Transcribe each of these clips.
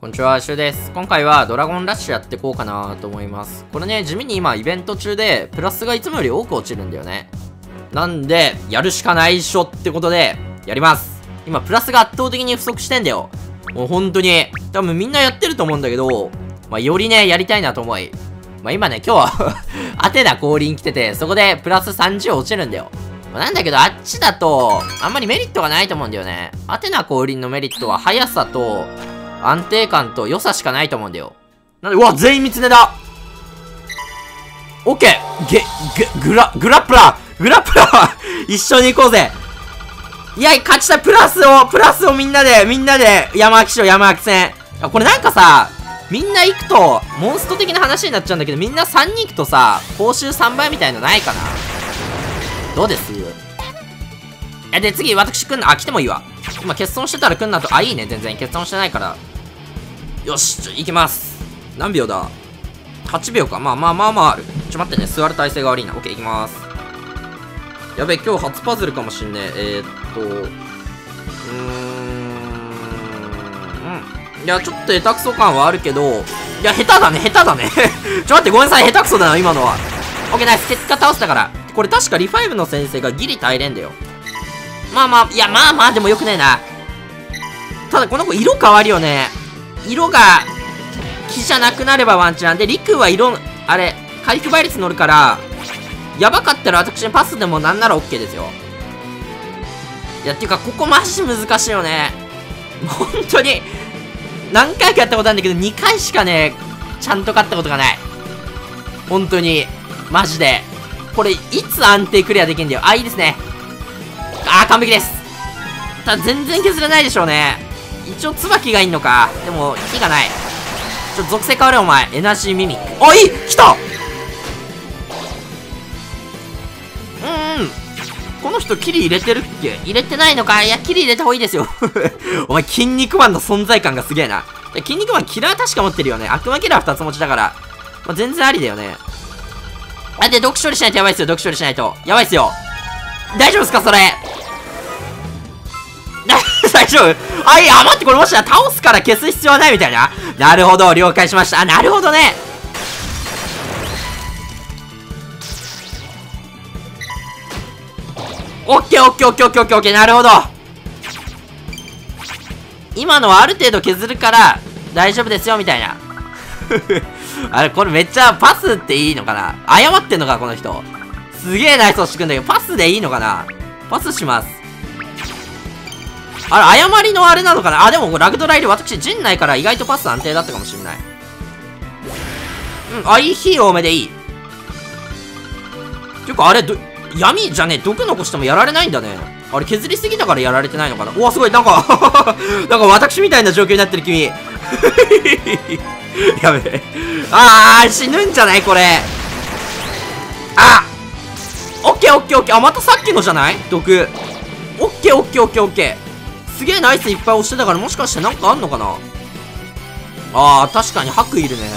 こんにちは、シュウです。今回はドラゴンラッシュやっていこうかなと思います。これね、地味に今イベント中で、プラスがいつもより多く落ちるんだよね。なんで、やるしかないっしょってことで、やります。今、プラスが圧倒的に不足してんだよ。もう本当に。多分みんなやってると思うんだけど、よりね、やりたいなと思い。今ね、今日はアテナ降臨来てて、そこでプラス30落ちるんだよ。なんだけど、あっちだと、あんまりメリットがないと思うんだよね。アテナ降臨のメリットは、速さと、安定感と良さしかないと思うんだよ。なんで、うわ、全員三つ根だ。オッケーグラップラー一緒に行こうぜ。いや、勝ちたい。プラスをみんなで山脇しよう、山脇戦。これなんかさ、みんな行くと、モンスト的な話になっちゃうんだけど、みんな3人行くとさ、報酬3倍みたいのないかな？どうです？で、次、私来んな。来てもいいわ。今、欠損してたら来んなと。いいね、全然。欠損してないから。よし、行きます。何秒だ？ 8 秒か。まあある。待ってね、座る体勢が悪いな。オッケー、行きます。やべえ、今日初パズルかもしんねえ。いや、ちょっと下手くそ感はあるけど、いや、下手だね。ちょ待って、ごめんなさい、下手くそだな、今のは。オッケー、ナイス。結果倒したから。これ確かリファイブの先生がギリ耐えれんだよ。いや、でもよくねえな。ただ、この子色変わるよね。色が、木じゃなくなればワンチャン。で、リクは回復倍率乗るから、やばかったら私にパスでもなんなら OK ですよ。いや、っていうか、ここマジ難しいよね。本当に、何回かやったことあるんだけど、2回しかね、ちゃんと勝ったことがない。本当に、マジで。これ、いつ安定クリアできるんだよ。いいですね。完璧です。ただ、全然削れないでしょうね。一応、椿がいんのか。でも、火がない。属性変われ、お前。エナジーミミック。いい来たこの人、キリ入れてるっけ？入れてないのか。いや、キリ入れた方がいいですよ。お前、筋肉マンの存在感がすげえな。筋肉マン、キラー確か持ってるよね。悪魔キラー2つ持ちだから。全然ありだよね。で、毒処理しないとやばいっすよ。毒処理しないと。やばいっすよ。大丈夫っすか、それ。大丈夫？待って、これもしや倒すから消す必要はないみたいな。なるほど、了解しました。なるほどね。オッケー、なるほど。今のはある程度削るから大丈夫ですよ、みたいな。これめっちゃパスっていいのかな？謝ってんのか、この人。すげえナイスをしてくんだけど、パスでいいのかな？パスします。謝りのあれなのかな？でもラグドラいる。私、陣内から意外とパス安定だったかもしれない。いい、火多めでいい。ていうか、闇じゃねえ、毒残してもやられないんだね。削りすぎたからやられてないのかな？すごい、なんか私みたいな状況になってる、君。やべえ。死ぬんじゃないこれ。オッケー。またさっきのじゃない毒。オッケー。すげえナイスいっぱい押してたから、もしかしてなんかあんのかな？確かに白いるね。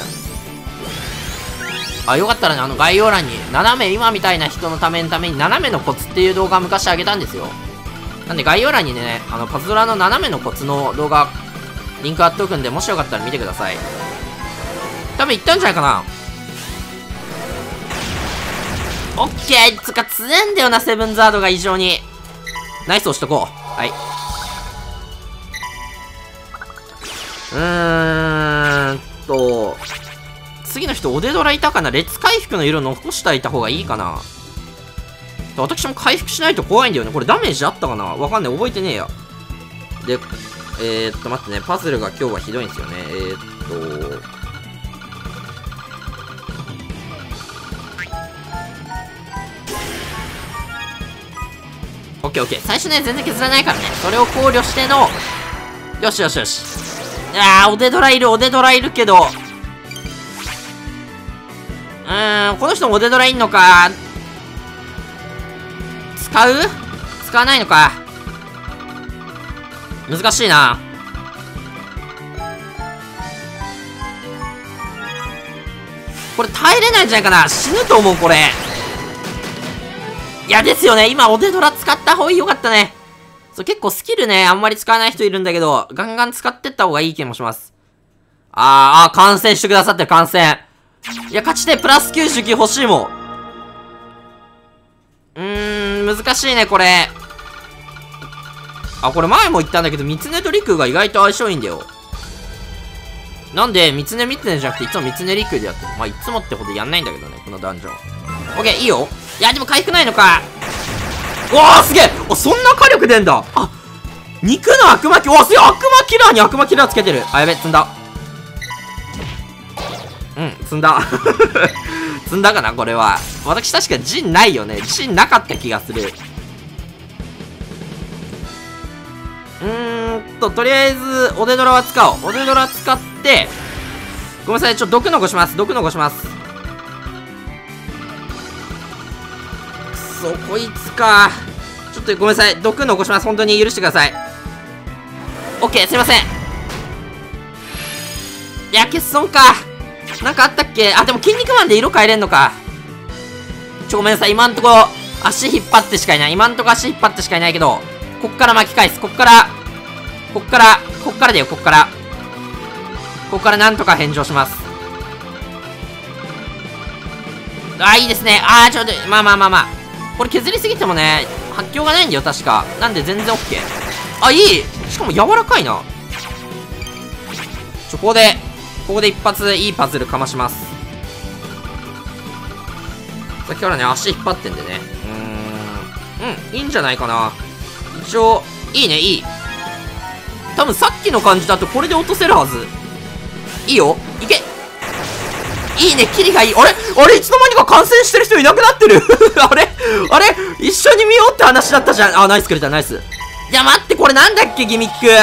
よかったらね、概要欄に、斜め、今みたいな人のために斜めのコツっていう動画昔あげたんですよ。なんで概要欄にね、パズドラの斜めのコツの動画、リンク貼っておくんで、もしよかったら見てください。多分いったんじゃないかな。オッケー！つか、強えんだよな、セブンザードが異常に。ナイス押しとこう。はい。次の人、おでドラいたかな？列回復の色残していた方がいいかな。私も回復しないと怖いんだよね。これダメージあったかな？わかんない。覚えてねえや。で、待ってね。パズルが今日はひどいんですよね。オッケー。最初ね、全然削らないからね。それを考慮しての、よし。おでドラいるけど、この人もおでドラいんのか。使わないのか。難しいな。これ耐えれないんじゃないかな。死ぬと思う、これ。いや、ですよね。今、おでドラ使った方がよかったね。そう、結構スキルね、あんまり使わない人いるんだけど、ガンガン使ってった方がいい気もします。 感染してくださってる、感染。いや、勝ちでプラス99欲しいもん。難しいね、これ。これ前も言ったんだけど、ミツネとリクが意外と相性いいんだよ。なんで、ミツネじゃなくて、いつもミツネリクでやってる。まあ、いつもってほどやんないんだけどね、このダンジョン。オッケー、いいよ。いや、でも回復ないのか。うわー、すげえ。そんな火力出んだ。肉の悪魔すげえ、悪魔キラーに悪魔キラーつけてる。やべ、積んだ。積んだ。積んだかな、これは。私確か陣ないよね。陣なかった気がする。とりあえず、オデドラは使おう。オデドラ使って、ごめんなさい、毒残します。毒残します。くそ、こいつか。ちょっとごめんなさい。毒残します。本当に許してください。オッケー、すいません。いや、欠損か。なんかあったっけ。でも筋肉マンで色変えれんのか。ごめんなさい。今んとこ、足引っ張ってしかいない。今んとこ足引っ張ってしかいないけど、こっから巻き返す。こっからだよ、こっからなんとか返上します。いいですね。ちょっと、まあ。これ削りすぎてもね、発狂がないんだよ、確か。なんで全然 OK。いい。しかも柔らかいな。ここで一発いいパズルかまします。さっきからね、足引っ張ってんでね。いいんじゃないかな。一応、いいね、いい。多分さっきの感じだとこれで落とせるはず。いいよ。いけ。いいね、キリがいい。あれいつの間にか感染してる人いなくなってる。あれ一緒に見ようって話だったじゃん。ナイスくれた、ナイス。いや、待って、これなんだっけ、ギミック。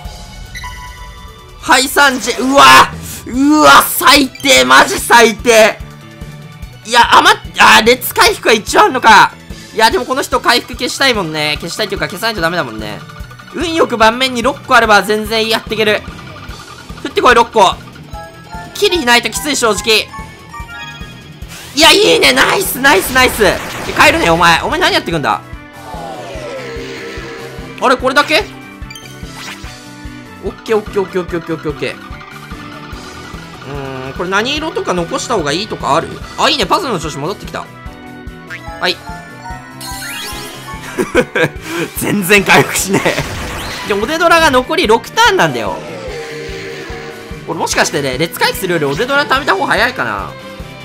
ハイサンジ。うわ、最低、マジ最低。いや、列回復は一応あんのか。いや、でもこの人回復消したいもんね。消したいっていうか消さないとダメだもんね。運よく盤面に6個あれば全然やっていける。降ってこい、6個。キリいないときつい、正直。いや、いいね、ナイス。帰るね、お前何やってくんだ。これだけ。オッケー。これ何色とか残した方がいいとかある？いいね、パズルの調子戻ってきた。はい。全然回復しねえ。で、オデドラが残り6ターンなんだよ。これもしかしてね、列回復するよりオデドラ貯めた方が早いかな。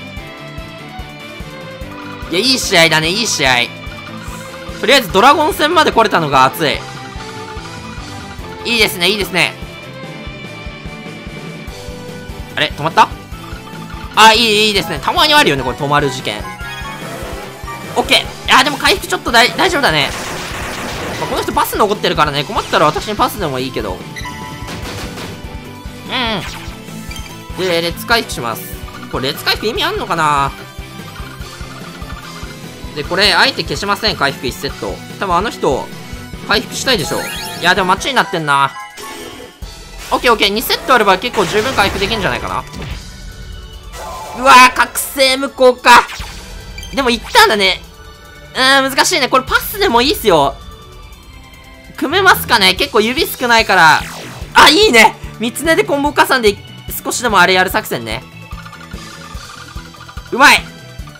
いや、いい試合だね、いい試合。とりあえずドラゴン戦まで来れたのが熱い。いいですね。あれ止まった？いいですね。たまにあるよね、これ止まる事件。オッケー。でも回復ちょっと大丈夫だね。この人パス残ってるからね、困ったら私にパスでもいいけど。で、列回復します。これ列回復意味あんのかな。で、これ、あえて消しません、回復1セット。多分あの人、回復したいでしょ。いや、でもマッチになってんな。オッケー、2セットあれば結構十分回復できるんじゃないかな。うわー、覚醒無効か。でもいったんだね。難しいね。これパスでもいいっすよ。組めますかね。結構指少ないから。いいね。三つ根でコンボ加算で少しでもあれやる作戦ね。うまい。い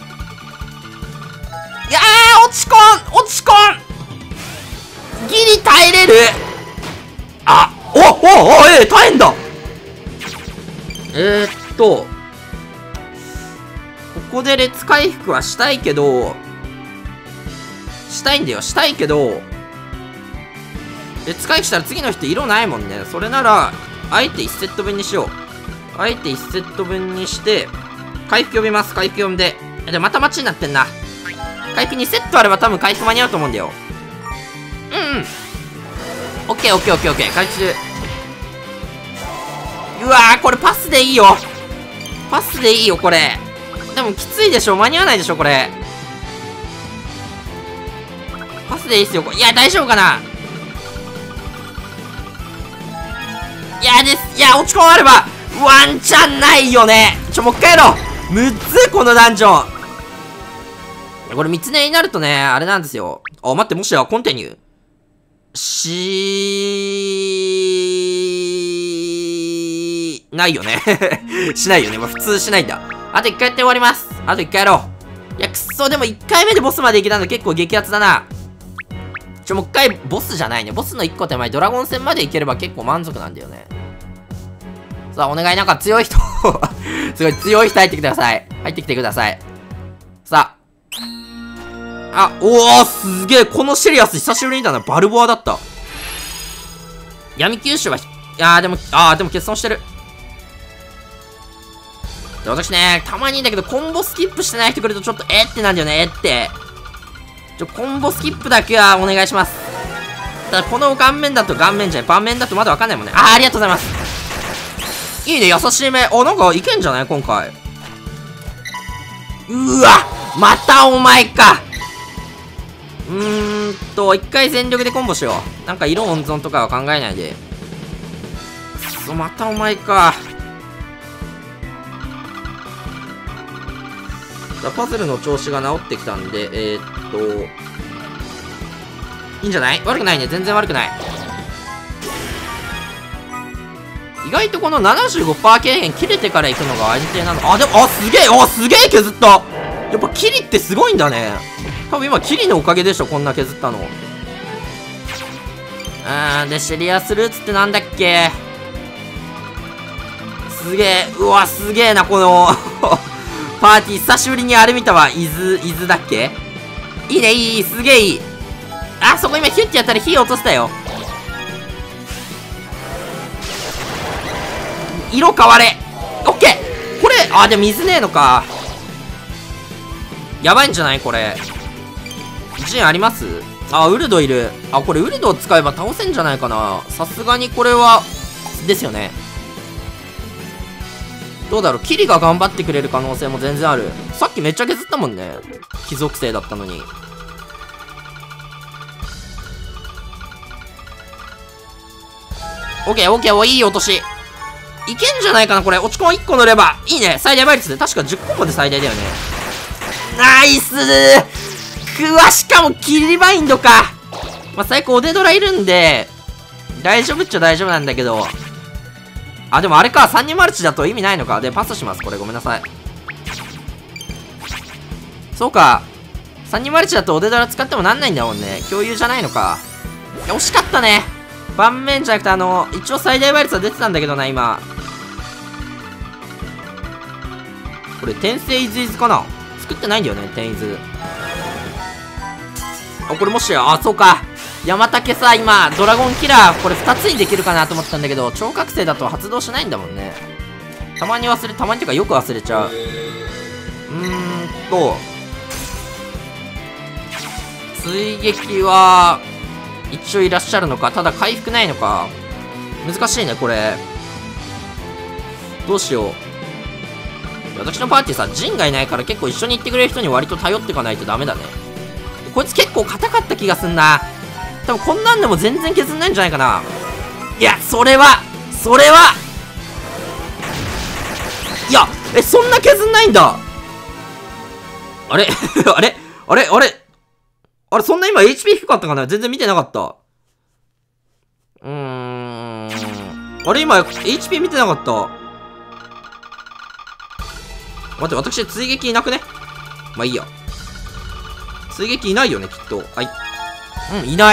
やー、落ち込んギリ耐えれる。耐えんだ。ここで列回復はしたいけど、列回復したら次の人色ないもんね。それなら、あえて1セット分にしよう。あえて1セット分にして、回復呼びます。回復呼んで。で、また待ちになってんな。回復2セットあれば多分回復間に合うと思うんだよ。オッケー。回復する。うわー、これパスでいいよ、これ。でもきついでしょ、間に合わないでしょ、これ。パスでいいっすよ。いや、大丈夫かな。いや、落ち込まれば、ワンチャンないよね。もう一回やろう。むっつこのダンジョン。これ、三つ根になるとね、あれなんですよ。待って、もしや、コンティニュー。 ないよね。しないよね。まあ、普通しないんだ。あと1回やって終わります。あと1回やろう。いや、くっそ、でも1回目でボスまで行けたの結構激アツだな。もう1回、ボスじゃないね。ボスの1個手前、ドラゴン戦まで行ければ結構満足なんだよね。さあ、お願い、なんか強い人すごい強い人入ってきてください。入ってきてください。さあ。おー、すげえ。このシリアス久しぶりにだな。バルボアだった。闇吸収は、でも欠損してる。で、私ね、たまにいいんだけど、コンボスキップしてない人来るとちょっと、ってなんだよね、って。コンボスキップだけはお願いします。ただ、この盤面だと盤面だとまだわかんないもんね。ありがとうございます。いいね、優しい目。なんかいけんじゃない今回。うわまたお前か。一回全力でコンボしよう。なんか色温存とかは考えないで。またお前か。パズルの調子が治ってきたんで、いいんじゃない？悪くないね。全然悪くない。意外とこの 75% 軽減切れてから行くのが安定なの。でも、すげえすげえ削った。やっぱキリってすごいんだね。多分今キリのおかげでしょ、こんな削ったの。で、シリアスルーツってなんだっけ？すげえ、すげえな、この、パーティー、久しぶりにあれ見たわ。伊豆だっけ？いいね、いい、すげえいい。そこ今ヒュッてやったら火落としたよ。色変われ。オッケー。これ、でも水ねえのか。やばいんじゃないこれ。陣あります？ウルドいる。これウルドを使えば倒せんじゃないかな。さすがにこれは、ですよね。どうだろう、キリが頑張ってくれる可能性も全然ある。さっきめっちゃ削ったもんね。貴族性だったのに。オッケー、いい落とし。いけんじゃないかな、これ。落ち込ん1個乗れば。いいね。最大倍率で。確か10コンボで最大だよね。ナイスー。しかもキリバインドか。最高お手ドラいるんで、大丈夫っちゃ大丈夫なんだけど。でもあれか。3人マルチだと意味ないのか。で、パスします。これごめんなさい。そうか。3人マルチだとお手ドラ使ってもなんないんだもんね。共有じゃないのか。惜しかったね。盤面じゃなくて一応最大倍率は出てたんだけどな、今。これ、転生イズイズかな？作ってないんだよね、転イズ。これもしや、そうか。山竹さ、今、ドラゴンキラー、これ2つにできるかなと思ったんだけど、超覚醒だと発動しないんだもんね。たまにっていうかよく忘れちゃう。追撃は、一応いらっしゃるのか。ただ回復ないのか。難しいね、これ。どうしよう。私のパーティーさ、ジンがいないから結構一緒に行ってくれる人に割と頼っていかないとダメだね。こいつ結構硬かった気がすんな。多分こんなんでも全然削んないんじゃないかな。いや、それはいや、そんな削んないんだ。あれそんな今 HP 低かったかな？全然見てなかった。今 HP 見てなかった。待って、私追撃いなくね？まあいいや。追撃いないよね、きっと。いない。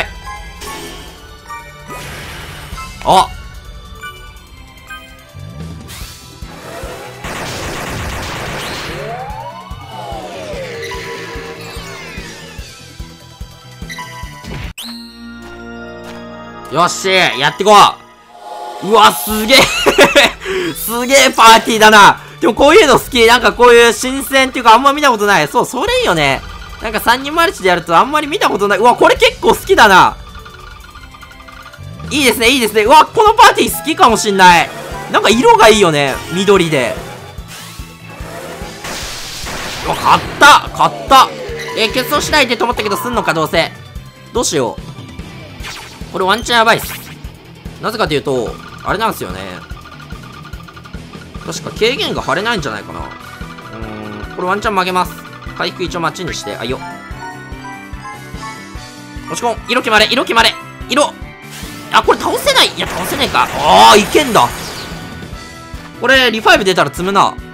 よっしー、やってこう。すげえすげえパーティーだな。でもこういうの好き。なんかこういう新鮮っていうかあんま見たことない。そう、それいいよね。なんか3人マルチでやるとあんまり見たことない。これ結構好きだな。いいですね。このパーティー好きかもしんない。なんか色がいいよね。緑で。買った。欠損しないでと思ったけどすんのか、どうせ。どうしよう。これワンチャンやばいっす。なぜかというと、あれなんですよね。確か軽減が張れないんじゃないかな。これワンチャン曲げます。回復一応待ちにして、押し込ん、色決まれ。これ倒せない。いや、倒せねえか。いけんだ。 これ、リファイブ出たら積むな。